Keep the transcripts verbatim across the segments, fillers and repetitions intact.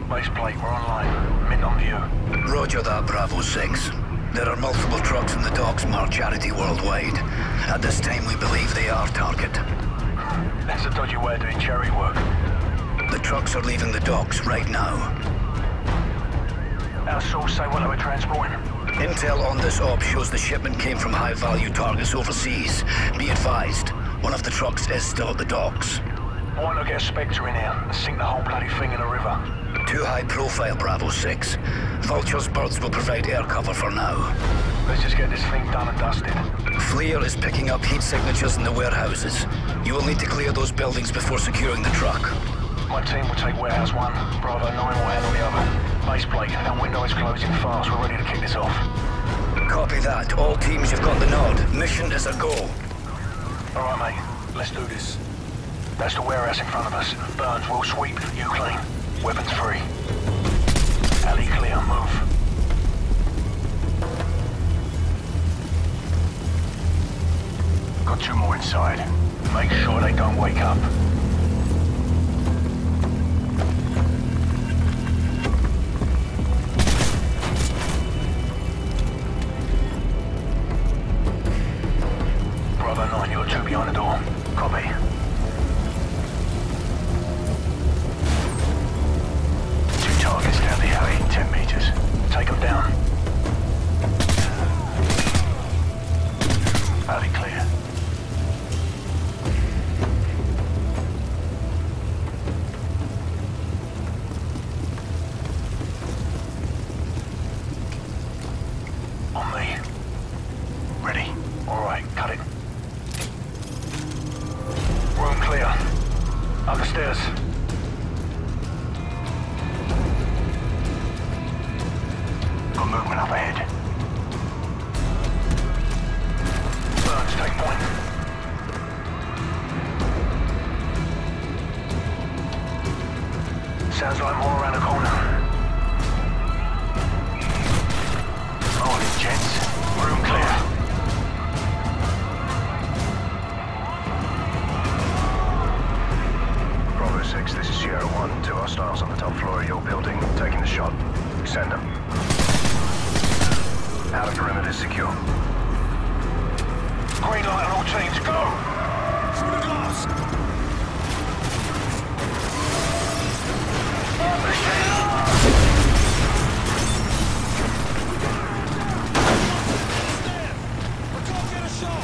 Base plate, we're online. Mint on view. Roger that, Bravo six. There are multiple trucks in the docks marked Charity Worldwide. At this time, we believe they are target. That's a dodgy way of doing charity work. The trucks are leaving the docks right now. Our source say what they were transporting. Intel on this op shows the shipment came from high-value targets overseas. Be advised, one of the trucks is still at the docks. Why not get a Spectre in here and sink the whole bloody thing in the river? Too high profile, Bravo six. Vulture's birds will provide air cover for now. Let's just get this thing done and dusted. FLIR is picking up heat signatures in the warehouses. You will need to clear those buildings before securing the truck. My team will take warehouse one. Bravo nine will handle the other. Base plate, our window is closing fast. We're ready to kick this off. Copy that. All teams, you've got the nod. Mission is a go. All right, mate. Let's do this. That's the warehouse in front of us. Burns, we'll sweep. You clean. Weapons free. Alley clear. Move. Got two more inside. Make sure they don't wake up. Bravo nine, you're two behind the door. Copy. Targets down the alley, ten meters. Take them down. Alley clear. On me. Ready. All right, cut it. Room clear. Up the stairs. Movement up ahead. Burns, take point. Sounds like more around the corner. Morning, gents. Room clear. Bravo six, this is Sierra one. Two hostiles on the top floor of your building. Taking the shot. Send them. Outer perimeter secure. Green light on all teams, go! Through the glass! I can't get a shot!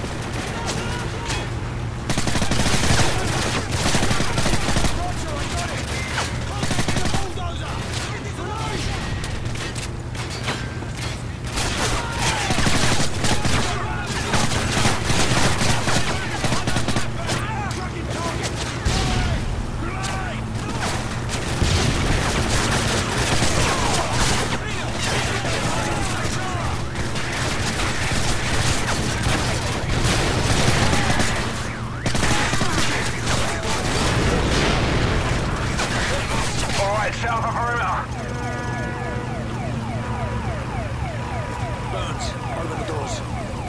Roger, I got it! Contact the bulldozer! South of perimeter. Burns, open the doors.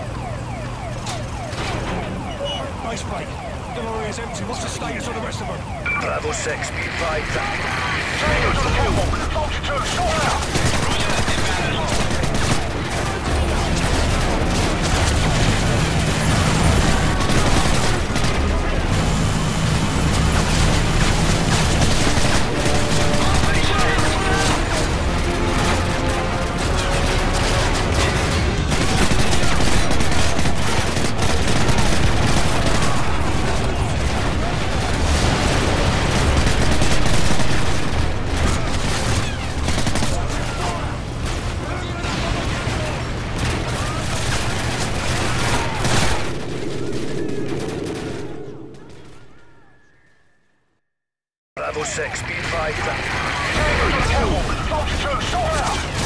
Base plate. Delorier is empty. What's the status of the rest of them? Bravo six, be advised that... Tango to the catwalk. Vulture two, sort out. Bravo six, be advised that... Tango to the catwalk. Vulture two, sort out.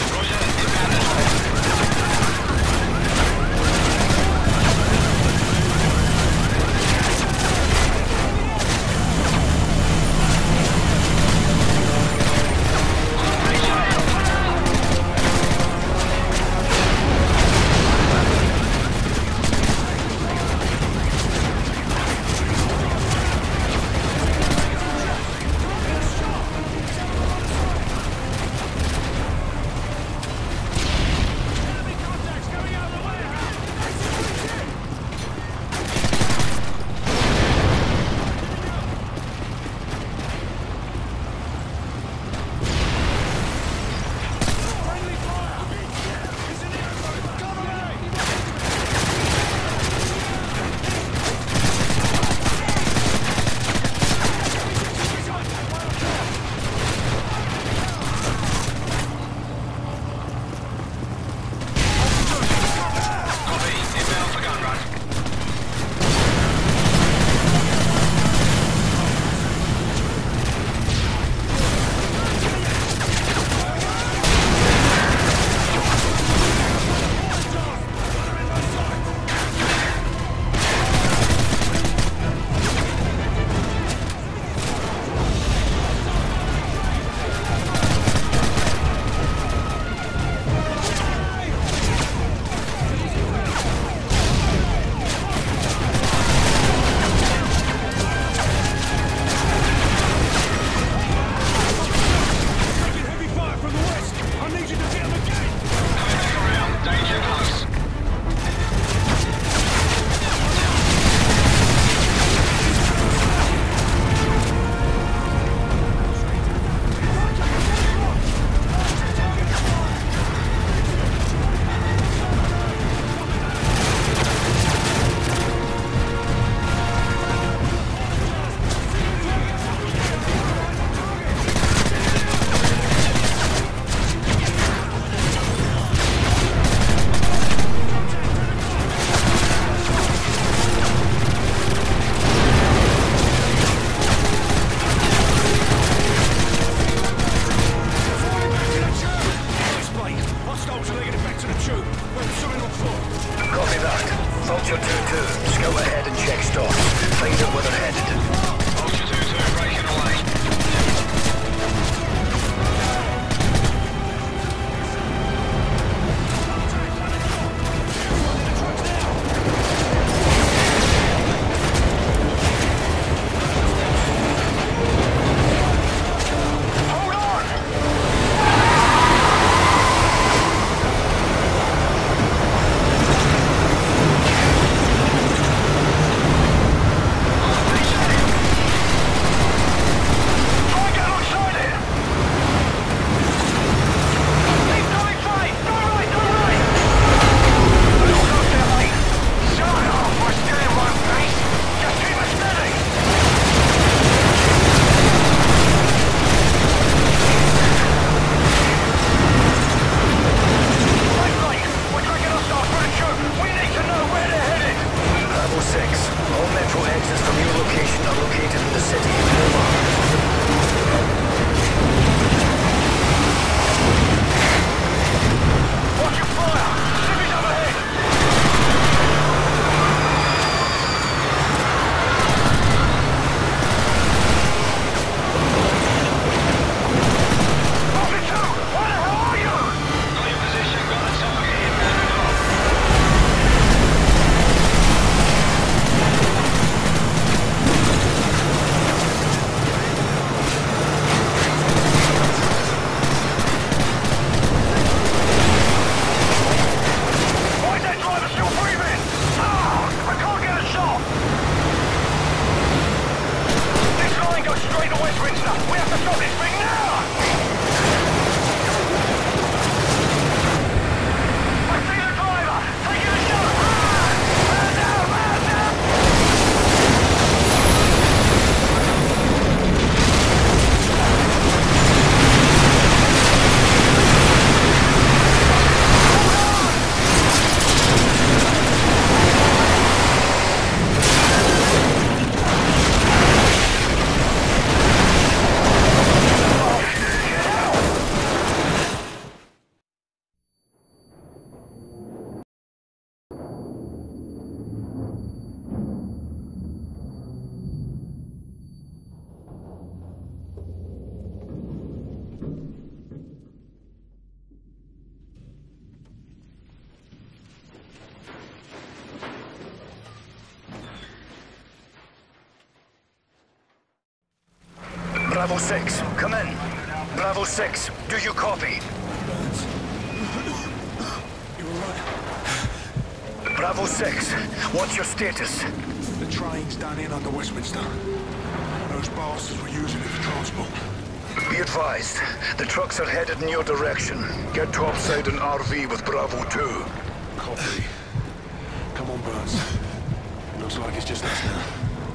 Bravo six, come in. Bravo six, do you copy? Burns. You alright? Bravo six, what's your status? The train's done in under Westminster. Those bastards were using it for transport. Be advised, the trucks are headed in your direction. Get topside an R V with Bravo two. Copy. Come on, Burns. Looks like it's just us now.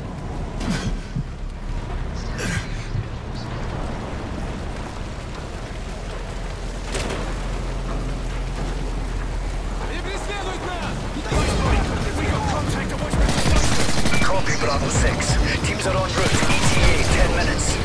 Copy, Bravo six. Teams are en route. E T A, ten minutes.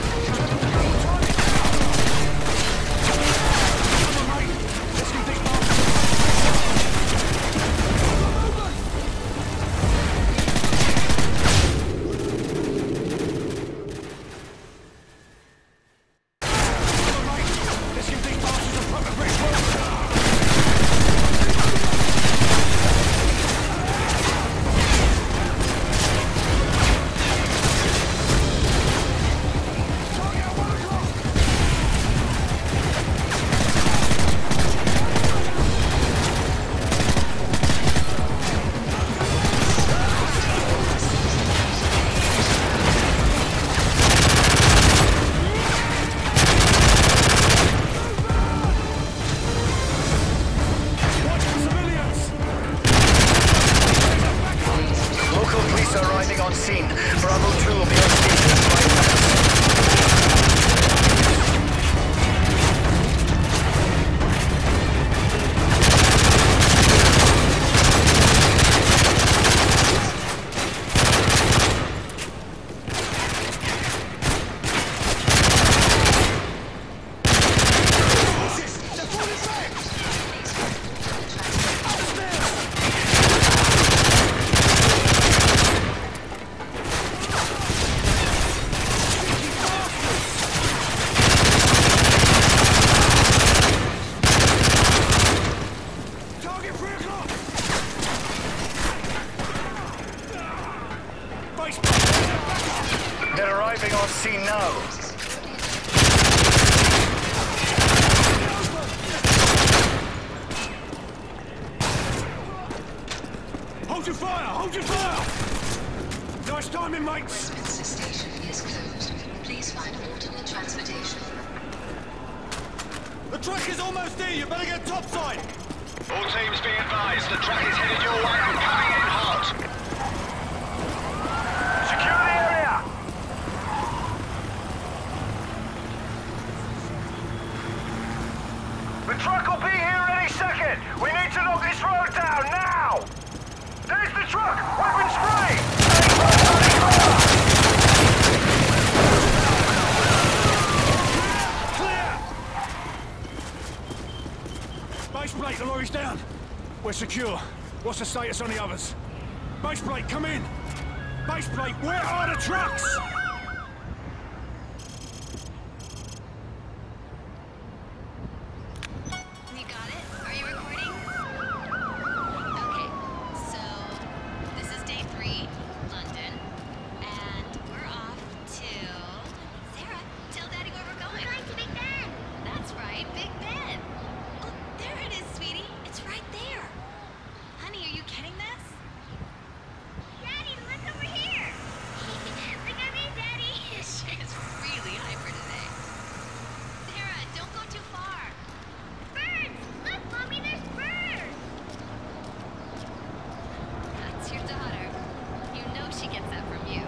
They're arriving on scene now. Hold your fire! Hold your fire! Nice timing, mates! Westminster station is closed. Please find alternate transportation. The truck is almost here! You better get topside! All teams be advised, the truck is headed your way and coming in hot. Secure the area! The truck will be here any second! We need to knock this road down, now! There's the truck! Weapons free! Clear! Base plate, the lorry's down. We're secure. What's the status on the others? Base plate, come in! Base plate, where are the trucks? You got it? Are you recording? Okay, so this is day three, London, and we're off to... Sarah, tell Daddy where we're going. We're going to Big Ben. That's right, Big Ben. Oh, there it is, sweetie. It's right there. Honey, are you getting this? Daddy, look over here. Look at me, Daddy. She is really hyper today. Sarah, don't go too far. Birds! Look, Mommy, there's birds! That's your daughter. You know she gets that from you.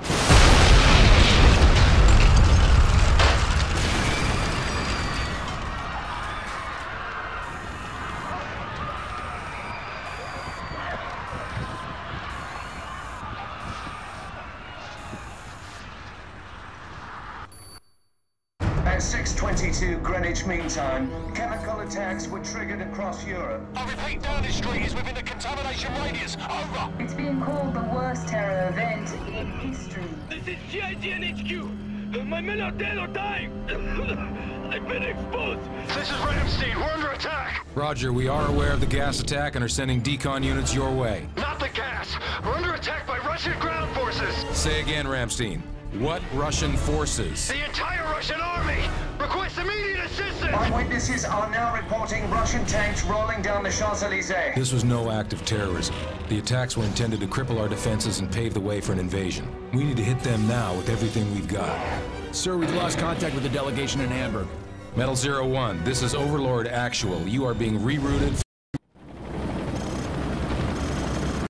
At six twenty-two Greenwich Mean Time, chemical attacks were triggered across Europe. I repeat, Downing Street is within the contamination radius. Over! It's being called the worst terror event in history. This is G I G N H Q. My men are dead or dying. I've been exposed. This is Ramstein. We're under attack. Roger, we are aware of the gas attack and are sending decon units your way. Not the gas. We're under attack by Russian ground forces. Say again, Ramstein. What Russian forces? The entire Russian army! Request immediate assistance! Eyewitnesses are now reporting Russian tanks rolling down the Champs-Élysées. This was no act of terrorism. The attacks were intended to cripple our defenses and pave the way for an invasion. We need to hit them now with everything we've got. Sir, we've lost contact with the delegation in Hamburg. Metal Zero One, this is Overlord Actual. You are being rerouted